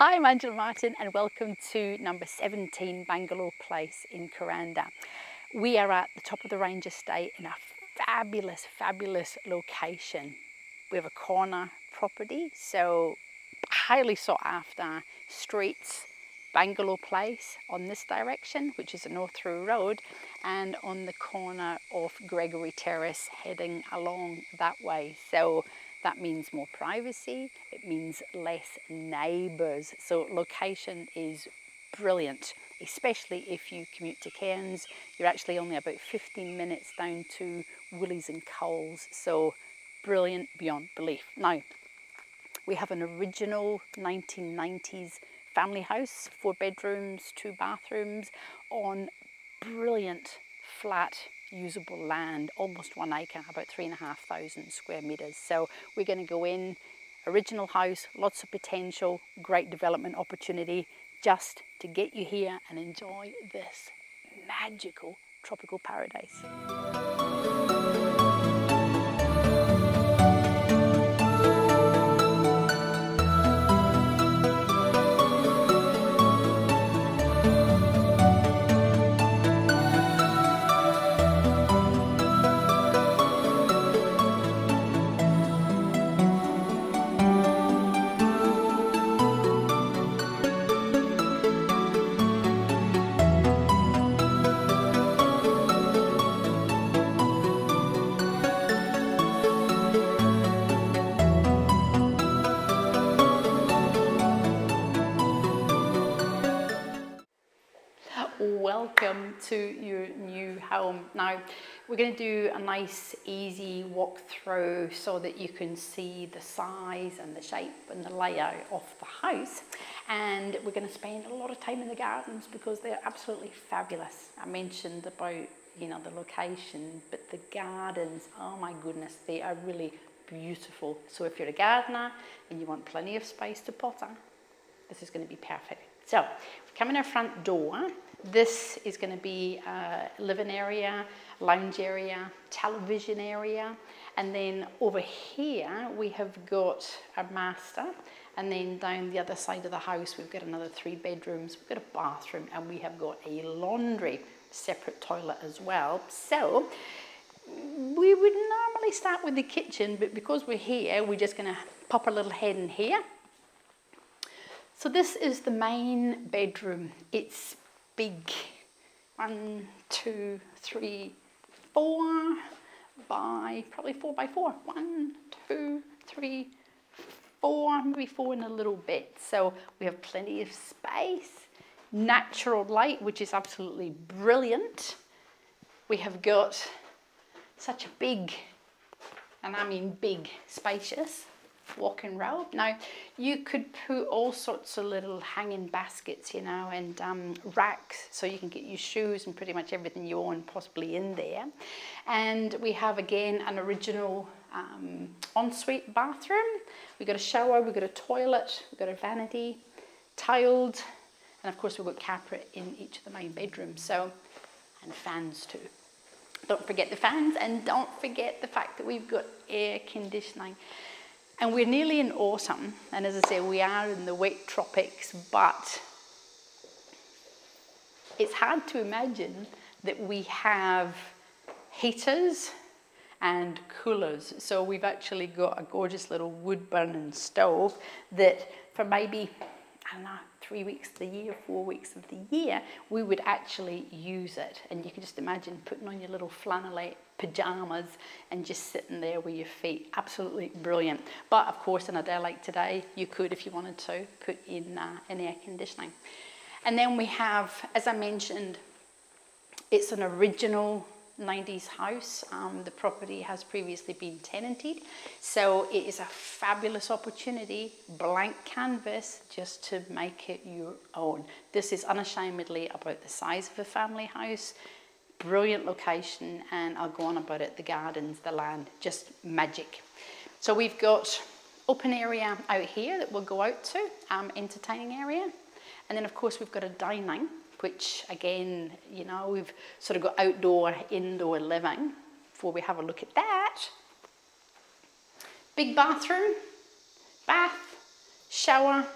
Hi, I'm Angela Martin and welcome to number 17 Bangalow Place in Kuranda. We are at the top of the range estate in a fabulous location. We have a corner property, so highly sought after streets. Bangalow Place on this direction, which is a North Through Road, and on the corner of Gregory Terrace heading along that way. So that means more privacy, it means less neighbours. So location is brilliant, especially if you commute to Cairns. You're actually only about 15 minutes down to Woolies and Coles. So brilliant beyond belief. Now, we have an original 1990s family house, 4 bedrooms, 2 bathrooms on brilliant flat usable land, almost 1 acre, about 3,500 square metres. So we're going to go in, original house, lots of potential, great development opportunity just to get you here and enjoy this magical tropical paradise. Welcome to your new home. Now we're going to do a nice easy walk through so that you can see the size and the shape and the layout of the house, and we're going to spend a lot of time in the gardens because they're absolutely fabulous. I mentioned about, you know, the location, but the gardens, oh my goodness, they are really beautiful. So if you're a gardener and you want plenty of space to potter, this is going to be perfect. So we come in our front door. This is going to be a living area, lounge area, television area, and then over here we have got a master, and then down the other side of the house we've got another 3 bedrooms, we've got a bathroom, and we have got a laundry, separate toilet as well. So we would normally start with the kitchen, but because we're here we're just going to pop our little head in here. So this is the main bedroom. It's big, 1, 2, 3, 4 by, probably 4 by 4. 1, 2, 3, 4, maybe 4 in a little bit. So we have plenty of space, natural light, which is absolutely brilliant. We have got such a big, and I mean big, spacious walk-in robe. Now you could put all sorts of little hanging baskets, you know, and racks, so you can get your shoes and pretty much everything you own possibly in there. And we have again an original ensuite bathroom. We've got a shower, we've got a toilet, we've got a vanity, tiled, and of course we've got carpet in each of the main bedrooms, so, and fans too. Don't forget the fans, and don't forget the fact that we've got air conditioning. And we're nearly in autumn, and as I say, we are in the wet tropics, but it's hard to imagine that we have heaters and coolers. So we've actually got a gorgeous little wood burning stove that for maybe, I don't know, 3 weeks of the year, 4 weeks of the year, we would actually use it. And you can just imagine putting on your little flannelette pajamas and just sitting there with your feet. Absolutely brilliant. But of course, on a day like today, you could, if you wanted to, put in air conditioning. And then we have, as I mentioned, it's an original 90s house. The property has previously been tenanted, so it is a fabulous opportunity, blank canvas, just to make it your own. This is unashamedly about the size of a family house, brilliant location, and I'll go on about it, the gardens, the land, just magic. So we've got open area out here that we'll go out to, entertaining area, and then of course we've got a dining, which again, you know, we've sort of got outdoor, indoor living. Before we have a look at that, big bathroom, bath, shower,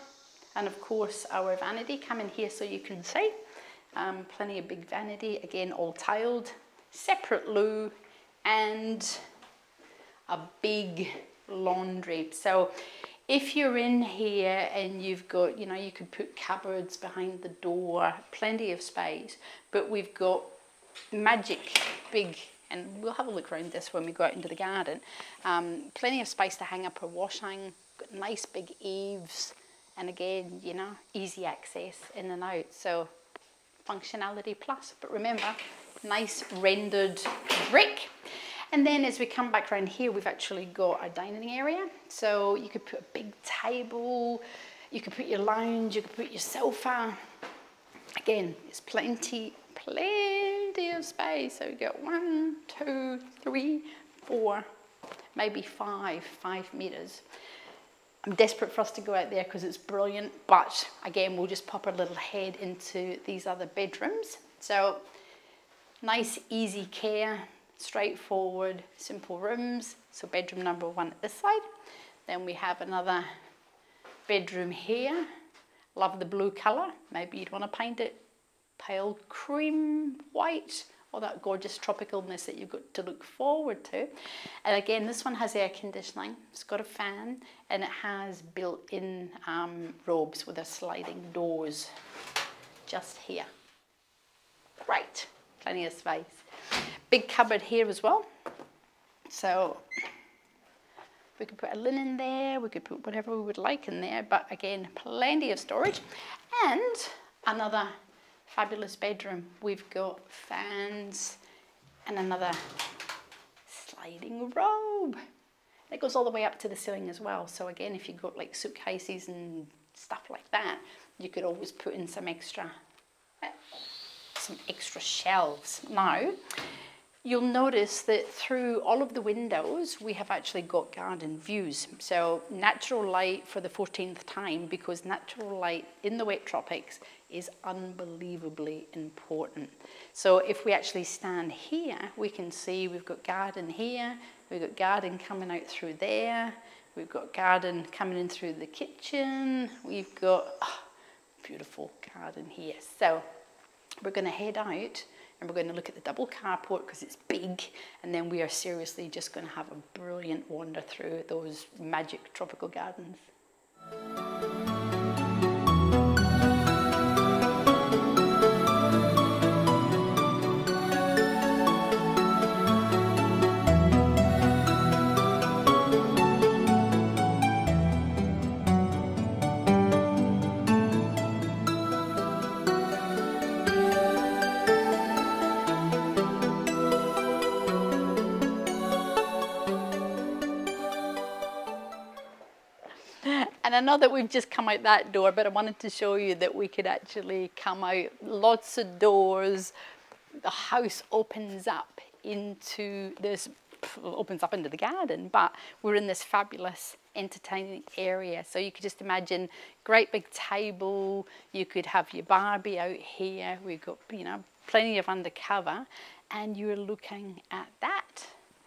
And of course our vanity, come in here so you can see. Plenty of big vanity, again all tiled, separate loo, and a big laundry. So if you're in here and you've got, you know, you could put cupboards behind the door, plenty of space, but we've got magic big, and we'll have a look around this when we go out into the garden, plenty of space to hang up our washing, got nice big eaves, and again, you know, easy access in and out. So functionality plus, but remember, nice rendered brick. And then as we come back around here, we've actually got a dining area. So you could put a big table, you could put your lounge, you could put your sofa. Again, there's plenty of space. So we got 1, 2, 3, 4, maybe 5 meters. I'm desperate for us to go out there because it's brilliant, but again, we'll just pop our little head into these other bedrooms. So nice, easy care, straightforward, simple rooms. So bedroom number 1 at this side. Then we have another bedroom here. Love the blue color. Maybe you'd want to paint it pale cream white, or that gorgeous tropicalness that you've got to look forward to. And again, this one has air conditioning. It's got a fan, and it has built-in robes with their sliding doors just here. Great, plenty of space. Big cupboard here as well. So we could put a linen there, we could put whatever we would like in there, but again, plenty of storage. And another fabulous bedroom. We've got fans and another sliding robe. It goes all the way up to the ceiling as well. So again, if you've got like suitcases and stuff like that, you could always put in some extra shelves. Now, you'll notice that through all of the windows, we have actually got garden views. So natural light for the 14th time, because natural light in the wet tropics is unbelievably important. So if we actually stand here, we can see we've got garden here, we've got garden coming out through there, we've got garden coming in through the kitchen, we've got beautiful garden here. So we're going to head out and we're going to look at the double carport because it's big, and then we are seriously just going to have a brilliant wander through those magic tropical gardens. And I know that we've just come out that door, but I wanted to show you that we could actually come out, lots of doors. The house opens up into this, opens up into the garden, but we're in this fabulous entertaining area. So you could just imagine great big table, you could have your Barbie out here, we've got, you know, plenty of undercover, and you're looking at that.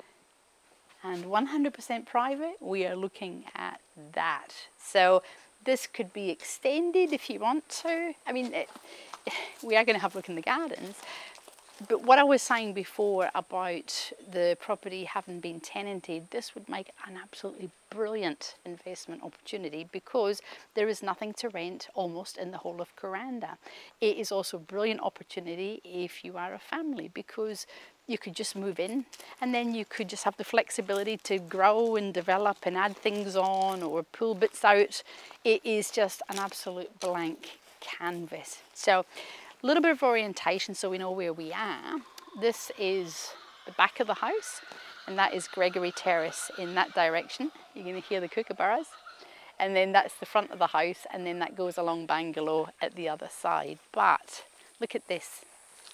And 100% private, we are looking at that. So this could be extended if you want to. I mean, we are going to have a look in the gardens. But what I was saying before about the property having been tenanted, this would make an absolutely brilliant investment opportunity because there is nothing to rent almost in the whole of Kuranda. It is also a brilliant opportunity if you are a family because you could just move in and then you could just have the flexibility to grow and develop and add things on or pull bits out. It is just an absolute blank canvas. So a little bit of orientation so we know where we are. This is the back of the house and that is Gregory Terrace in that direction. You're going to hear the kookaburras. And then that's the front of the house and then that goes along Bangalow at the other side. But look at this.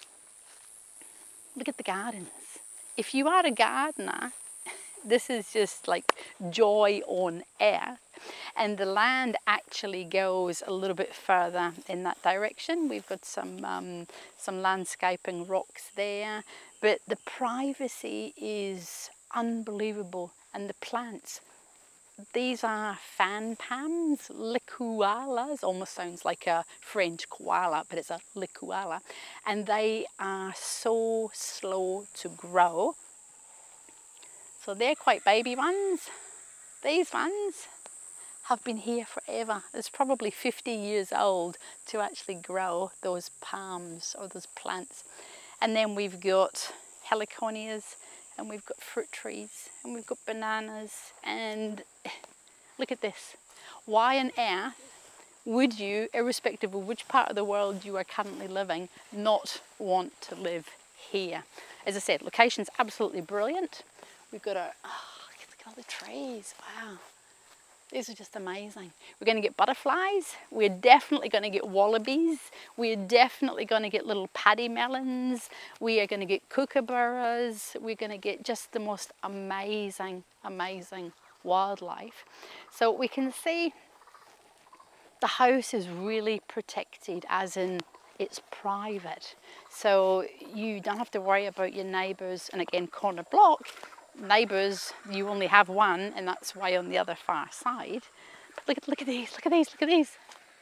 Look at the gardens. If you are a gardener, this is just like joy on earth. And the land actually goes a little bit further in that direction. We've got some landscaping rocks there, but the privacy is unbelievable. And the plants, these are fan palms, licualas, almost sounds like a French koala, but it's a licuala. And they are so slow to grow. So they're quite baby ones. These ones have been here forever. It's probably 50 years old to actually grow those palms or those plants. And then we've got heliconias, and we've got fruit trees, and we've got bananas, and look at this. Why on earth would you, irrespective of which part of the world you are currently living, not want to live here? As I said, location's absolutely brilliant. We've got a, oh, look at all the trees, wow. These are just amazing. We're going to get butterflies. We're definitely going to get wallabies. We're definitely going to get little paddy melons. We are going to get kookaburras. We're going to get just the most amazing, amazing wildlife. So we can see the house is really protected, as in it's private. So you don't have to worry about your neighbours. And again, corner block. Neighbours, you only have one, and that's why on the other far side. But look at these, look at these, look at these.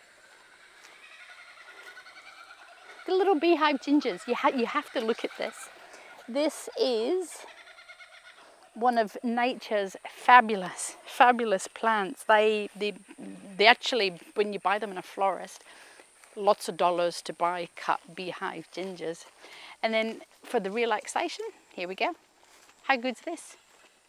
The little beehive gingers, you have to look at this. This is one of nature's fabulous, fabulous plants. They actually, when you buy them in a florist, lots of dollars to buy cut beehive gingers. And then for the relaxation, here we go. How good's this?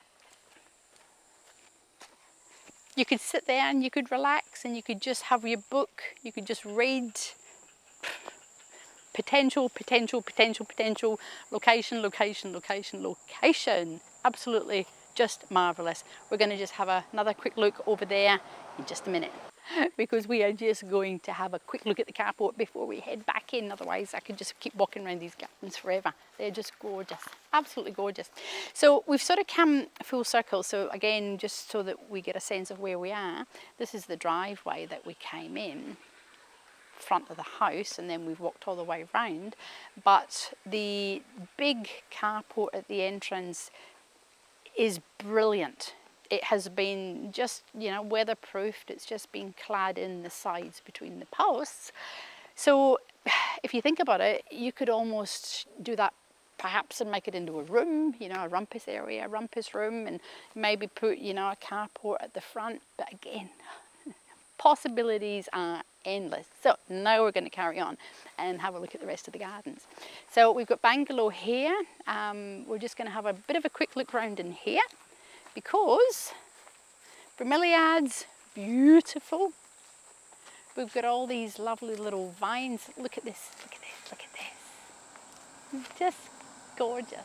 You could sit there and you could relax, and you could just have your book, you could just read. Potential, potential, potential, potential, location, location, location, location. Absolutely just marvellous. We're going to just have another quick look over there in just a minute, because we are just going to have a quick look at the carport before we head back in. Otherwise I could just keep walking around these gardens forever. They're just gorgeous, absolutely gorgeous. So we've sort of come full circle. So again, just so that we get a sense of where we are, this is the driveway that we came in, front of the house, and then we've walked all the way around. But the big carport at the entrance is brilliant. It has been just, you know, weatherproofed. It's just been clad in the sides between the posts. So if you think about it, you could almost do that perhaps and make it into a room, you know, a rumpus area, a rumpus room, and maybe put, you know, a carport at the front. But again, possibilities are endless. So now we're going to carry on and have a look at the rest of the gardens. So we've got Bangalow here. We're just going to have a bit of a quick look around in here, because bromeliads, beautiful. We've got all these lovely little vines. Look at this, look at this, look at this. Just gorgeous.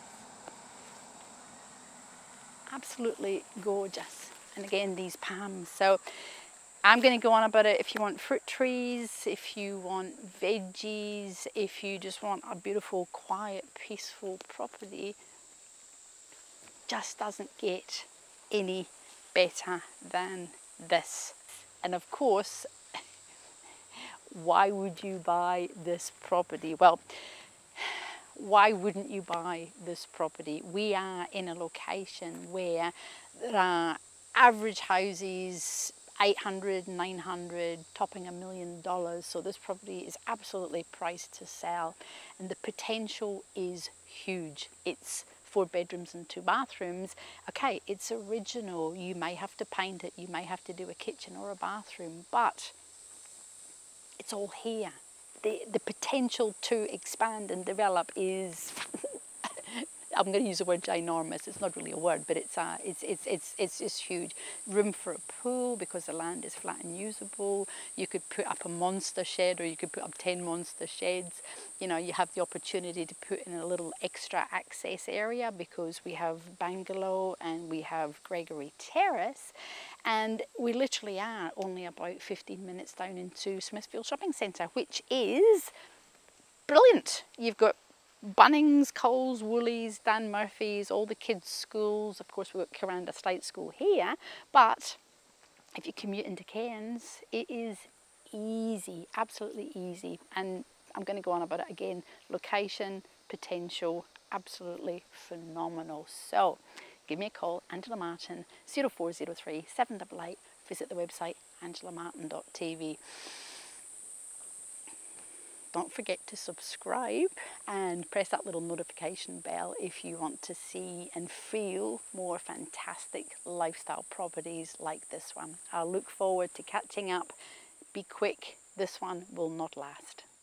Absolutely gorgeous. And again, these palms. So I'm going to go on about it. If you want fruit trees, if you want veggies, if you just want a beautiful, quiet, peaceful property, just doesn't get any better than this. And of course, why would you buy this property? Well, why wouldn't you buy this property? We are in a location where there are average houses, 800, 900, topping $1 million. So this property is absolutely priced to sell, and the potential is huge. It's 4 bedrooms and 2 bathrooms. Okay, it's original. You may have to paint it, you may have to do a kitchen or a bathroom, but it's all here. The potential to expand and develop is I'm going to use the word ginormous. It's not really a word, but it's just huge. Room for a pool because the land is flat and usable. You could put up a monster shed, or you could put up 10 monster sheds. You know, you have the opportunity to put in a little extra access area because we have Bangalow and we have Gregory Terrace, and we literally are only about 15 minutes down into Smithfield Shopping Centre, which is brilliant. You've got Bunnings, Coles, Woolies, Dan Murphy's, all the kids' schools. Of course, we've got Kuranda State School here, but if you commute into Cairns, it is easy, absolutely easy. And I'm going to go on about it again. Location, potential, absolutely phenomenal. So give me a call, Angela Martin, 0403 788. Visit the website, AngelaMartin.TV. Don't forget to subscribe and press that little notification bell if you want to see and feel more fantastic lifestyle properties like this one. I look forward to catching up. Be quick, this one will not last.